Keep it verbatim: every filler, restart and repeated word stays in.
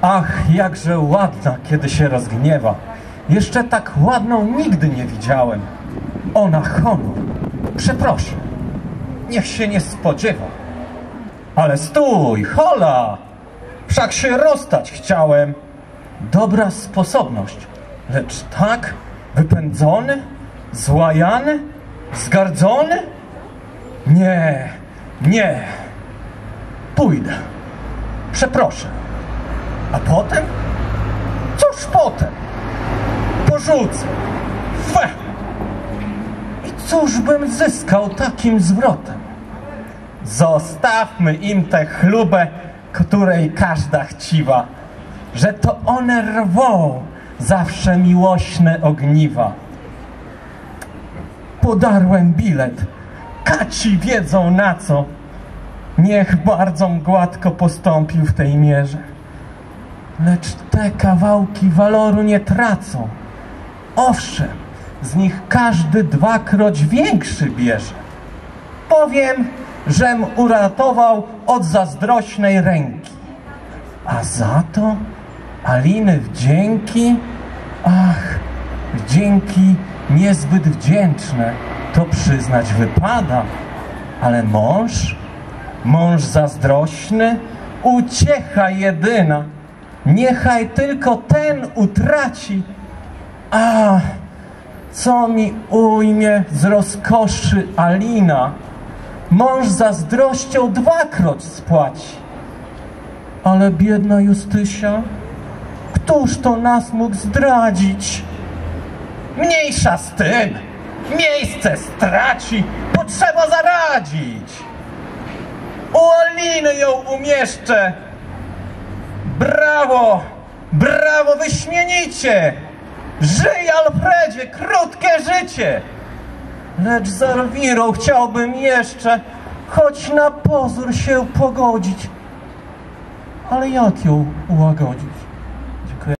Ach, jakże ładna, kiedy się rozgniewa. Jeszcze tak ładną nigdy nie widziałem. Ona honor. Przeproszę. Niech się nie spodziewa. Ale stój, hola! Wszak się rozstać chciałem. Dobra sposobność, lecz tak wypędzony, złajany, zgardzony? Nie, nie. Pójdę. Przeproszę. A potem? Cóż potem? Porzucę. Fe! I cóż bym zyskał takim zwrotem? Zostawmy im tę chlubę, której każda chciwa, że to one rwą zawsze miłośne ogniwa. Podarłem bilet, kaci wiedzą na co. Niech bardzo gładko postąpił w tej mierze. Lecz te kawałki waloru nie tracą. Owszem, z nich każdy dwakroć większy bierze. Powiem, żem uratował od zazdrośnej ręki. A za to Aliny wdzięki, ach, wdzięki niezbyt wdzięczne, to przyznać wypada. Ale mąż, mąż zazdrośny, uciecha jedyna. Niechaj tylko ten utraci. A co mi ujmie z rozkoszy Alina? Mąż zazdrością dwakroć spłaci. Ale biedna Justysia, któż to nas mógł zdradzić? Mniejsza z tym, miejsce straci, potrzeba zaradzić. U Aliny ją umieszczę. Brawo, brawo, wyśmienicie! Żyj, Alfredzie, krótkie życie! Lecz z Elwirą chciałbym jeszcze, choć na pozór się pogodzić. Ale jak ją ułagodzić?